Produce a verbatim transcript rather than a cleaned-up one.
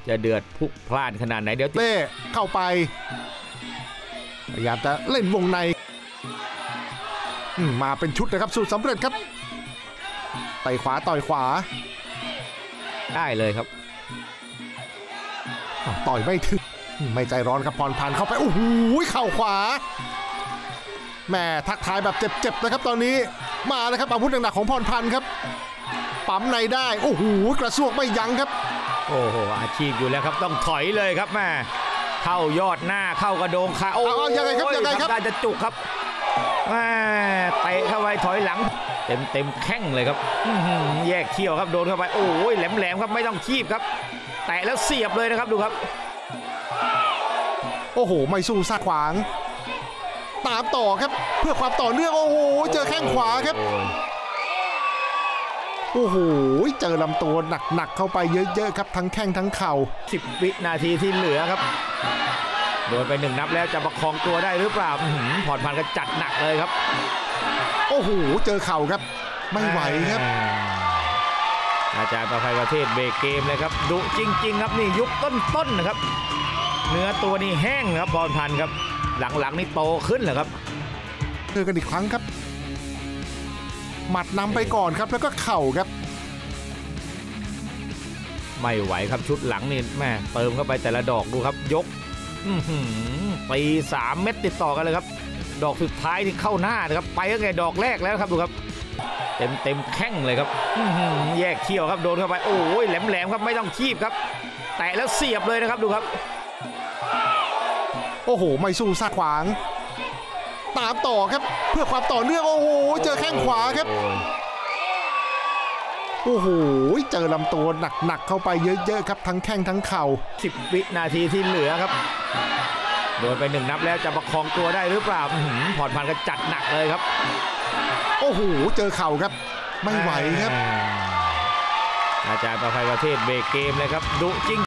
จะเดือดพุกพล่านขนาดไหนเดี๋ยวเล่เข้าไปพยายามจะเล่นวงในมาเป็นชุดนะครับสูตรสำเร็จครับต่อยขวาต่อยขวาได้เลยครับต่อยไม่ถึงไม่ใจร้อนครับพรพันธ์เข้าไปโอ้โหเข่าขวาแม่ทักทายแบบเจ็บๆนะครับตอนนี้มาแล้วครับอาวุธหนักๆของพรพันธ์ครับปั๊มในได้โอ้โหกระซวกไม่ยั้งครับโอ้โหอาชีพอยู่แล้วครับต้องถอยเลยครับแม่เข้ายอดหน้าเข้ากระโดงขาโอ้ยยังไงครับยังไงครับการจะจุกครับแม่เตะเข้าไปถอยหลังเต็มเต็มแข้งเลยครับแยกเขี้ยวครับโดนเข้าไปโอ้ยแหลมแหลมครับไม่ต้องคีบครับแตะแล้วเสียบเลยนะครับดูครับโอ้โหไม่สู้ซาขวางตามต่อครับเพื่อความต่อเนื่องโอ้โหเจอแข้งขวาครับโอ้โหเจอลำตัวหนักๆเข้าไปเยอะๆครับทั้งแข้งทั้งเข่าสิบวินาทีที่เหลือครับโดนไปหนึ่งนับแล้วจะประคองตัวได้หรือเปล่าพรพันธ์ก็จัดหนักเลยครับโอ้โหเจอเข่าครับไม่ไหวครับอาจารย์ประภัยประเทศเบรกเกมเลยครับดุจริงๆครับนี่ยุคต้นๆนะครับเนื้อตัวนี่แห้งครับพรพันธ์ครับหลังๆนี่โตขึ้นเหรอครับเจอกันอีกครั้งครับหมัดนำไปก่อนครับแล้วก็เข่าครับไม่ไหวครับชุดหลังนี่แม่เติมเข้าไปแต่ละดอกดูครับยกตีสามเม็ดติดต่อกันเลยครับดอกสุดท้ายที่เข้าหน้านะครับไปก็ไงดอกแรกแล้วครับดูครับเต็มเต็มแข้งเลยครับแยกเขี้ยวครับโดนเข้าไปโอ้ยแหลมแหลมครับไม่ต้องคีบครับแตะแล้วเสียบเลยนะครับดูครับโอ้โหไม่สู้ซาขวางตามต่อครับเพื่อความต่อเนื่องโอ้โหเจอแข้งขวาครับโอ้โหเจอลำตัวหนักๆเข้าไปเยอะๆครับทั้งแข้งทั้งเข่าสิบวินาทีที่เหลือครับโดนไปหนึ่งนับแล้วจะประคองตัวได้หรือเปล่าพรพันธ์ก็จัดหนักเลยครับโอ้โหเจอเข่าครับไม่ไหวครับอาจารย์ประภัยประเทศเบรกเกมเลยครับดุจริง